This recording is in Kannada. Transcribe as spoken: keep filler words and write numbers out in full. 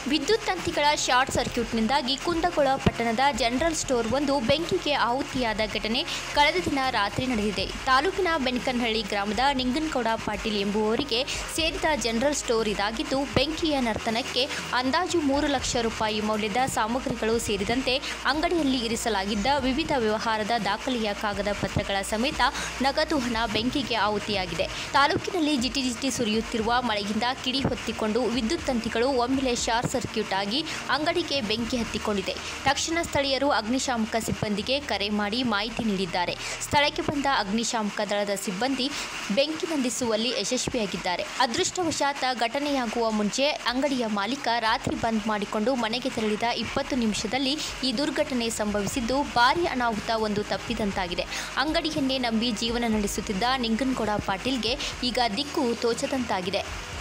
ವಿದ್ಯುತ್ ತಂತಿಗಳ ಶಾರ್ಟ್ ಸರ್ಕ್ಯೂಟ್ನಿಂದಾಗಿ ಕುಂದಗೋಳ ಪಟ್ಟಣದ ಜನರಲ್ ಸ್ಟೋರ್ ಒಂದು ಬೆಂಕಿಗೆ ಆಹುತಿಯಾದ ಘಟನೆ ಕಳೆದ ದಿನ ರಾತ್ರಿ ನಡೆದಿದೆ. ತಾಲೂಕಿನ ಬೆನಕನಹಳ್ಳಿ ಗ್ರಾಮದ ನಿಂಗನಗೌಡ ಪಾಟೀಲ್ ಎಂಬುವವರಿಗೆ ಸೇರಿದ ಜನರಲ್ ಸ್ಟೋರ್ ಇದಾಗಿದ್ದು, ಬೆಂಕಿಯ ನರ್ತನಕ್ಕೆ ಅಂದಾಜು ಮೂರು ಲಕ್ಷ ರೂಪಾಯಿ ಮೌಲ್ಯದ ಸಾಮಗ್ರಿಗಳು ಸೇರಿದಂತೆ ಅಂಗಡಿಯಲ್ಲಿ ಇರಿಸಲಾಗಿದ್ದ ವಿವಿಧ ವ್ಯವಹಾರದ ದಾಖಲೆಯ ಕಾಗದ ಪತ್ರಗಳ ಸಮೇತ ನಗದು ಹಣ ಬೆಂಕಿಗೆ ಆಹುತಿಯಾಗಿದೆ. ತಾಲೂಕಿನಲ್ಲಿ ಜಿಟಿ ಜಿಟಿ ಸುರಿಯುತ್ತಿರುವ ಮಳೆಯಿಂದ ಕಿಡಿ ಹೊತ್ತಿಕೊಂಡು ವಿದ್ಯುತ್ ತಂತಿಗಳು ಒಮ್ಮೆಲೆ ಶಾರ್ಟ್ ಸರ್ಕ್ಯೂಟ್ ಆಗಿ ಅಂಗಡಿಗೆ ಬೆಂಕಿ ಹತ್ತಿಕೊಂಡಿದೆ. ತಕ್ಷಣ ಸ್ಥಳೀಯರು ಅಗ್ನಿಶಾಮಕ ಸಿಬ್ಬಂದಿಗೆ ಕರೆ ಮಾಡಿ ಮಾಹಿತಿ ನೀಡಿದ್ದಾರೆ. ಸ್ಥಳಕ್ಕೆ ಬಂದ ಅಗ್ನಿಶಾಮಕ ದಳದ ಸಿಬ್ಬಂದಿ ಬೆಂಕಿ ನಂದಿಸುವಲ್ಲಿ ಯಶಸ್ವಿಯಾಗಿದ್ದಾರೆ. ಅದೃಷ್ಟವಶಾತ್ ಘಟನೆಯಾಗುವ ಮುಂಚೆ ಅಂಗಡಿಯ ಮಾಲೀಕ ರಾತ್ರಿ ಬಂದ್ ಮಾಡಿಕೊಂಡು ಮನೆಗೆ ತೆರಳಿದ ಇಪ್ಪತ್ತು ನಿಮಿಷದಲ್ಲಿ ಈ ದುರ್ಘಟನೆ ಸಂಭವಿಸಿದ್ದು, ಭಾರೀ ಅನಾಹುತ ಒಂದು ತಪ್ಪಿದಂತಾಗಿದೆ. ಅಂಗಡಿಯನ್ನೇ ನಂಬಿ ಜೀವನ ನಡೆಸುತ್ತಿದ್ದ ನಿಂಗನಗೌಡ ಪಾಟೀಲ್ಗೆ ಈಗ ದಿಕ್ಕು ತೋಚದಂತಾಗಿದೆ.